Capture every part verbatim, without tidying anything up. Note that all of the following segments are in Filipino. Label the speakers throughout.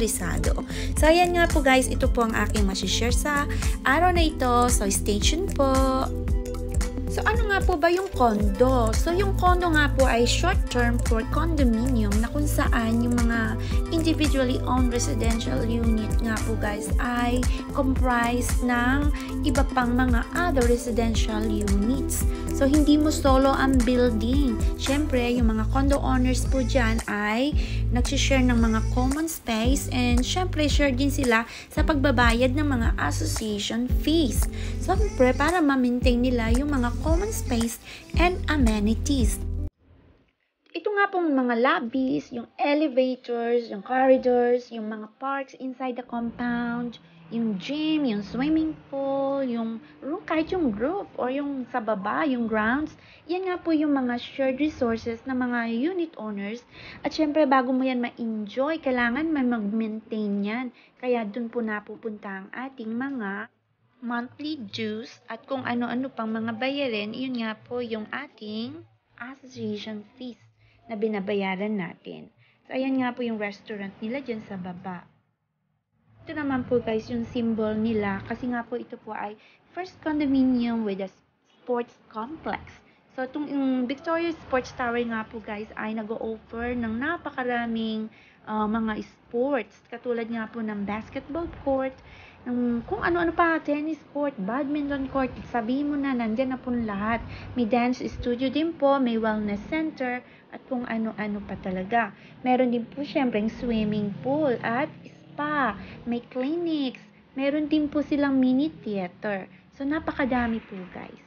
Speaker 1: interesado. So ayan nga po guys, ito po ang aking masishare sa araw na ito. So stay tuned po. So ano nga po ba yung condo? So yung condo nga po ay short term for condominium na kung saan yung mga individually owned residential unit nga po guys ay comprised ng iba pang mga other residential units. So hindi mo solo ang building. Syempre yung mga condo owners po dyan ay nagsishare ng mga common space and syempre share din sila sa pagbabayad ng mga association fees. So syempre para ma-maintain nila yung mga common space and amenities. Ito nga pong mga lobbies, yung elevators, yung corridors, yung mga parks inside the compound, yung gym, yung swimming pool, yung room, kahit yung roof or yung sa baba, yung grounds. Yan nga po yung mga shared resources ng mga unit owners. At syempre bago mo yan ma-enjoy, kailangan may mag-maintain yan. Kaya dun po napupunta ang ating mga monthly dues at kung ano-ano pang mga bayarin, yun nga po yung ating association fees na binabayaran natin. So, ayan nga po yung restaurant nila dyan sa baba. Ito naman po guys, yung symbol nila kasi nga po ito po ay first condominium with a sports complex. So, itong yung Victoria Sports Tower nga po guys ay nag-o-offer ng napakaraming uh, mga sports. Katulad nga po ng basketball court, ng kung ano-ano pa, tennis court, badminton court, sabihin mo na, nandyan na po lahat. May dance studio din po, may wellness center, at kung ano-ano pa talaga. Meron din po syempre swimming pool at spa, may clinics, meron din po silang mini theater. So, napakadami po guys.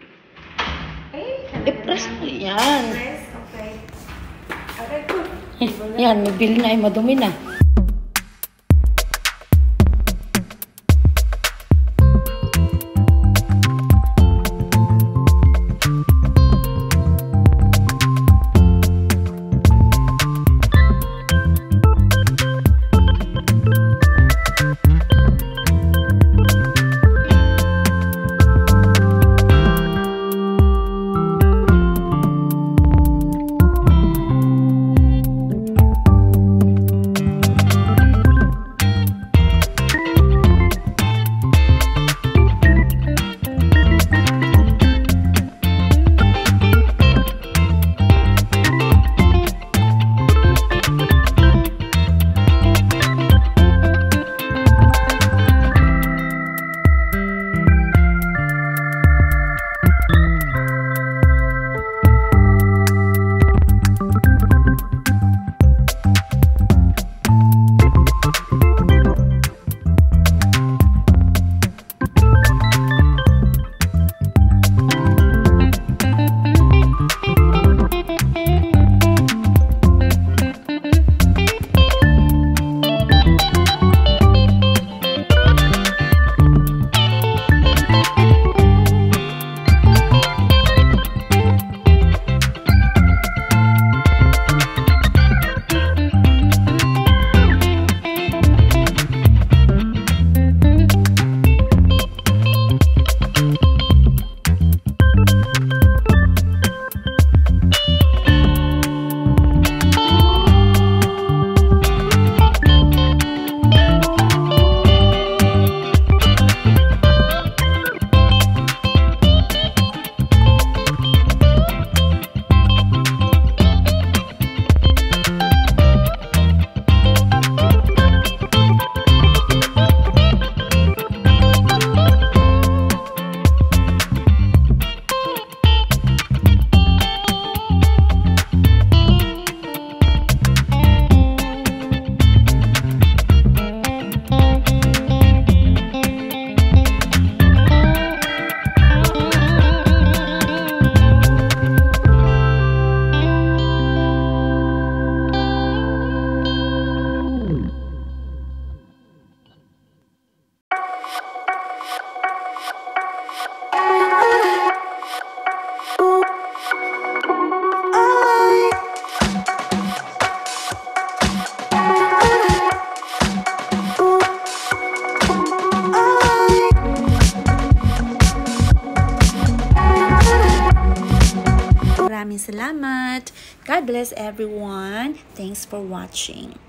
Speaker 2: I-press mo yan.
Speaker 1: Press, okay. Okay po.
Speaker 2: Yan, may bill na ay madumi na.
Speaker 1: Maraming salamat. God bless everyone. Thanks for watching.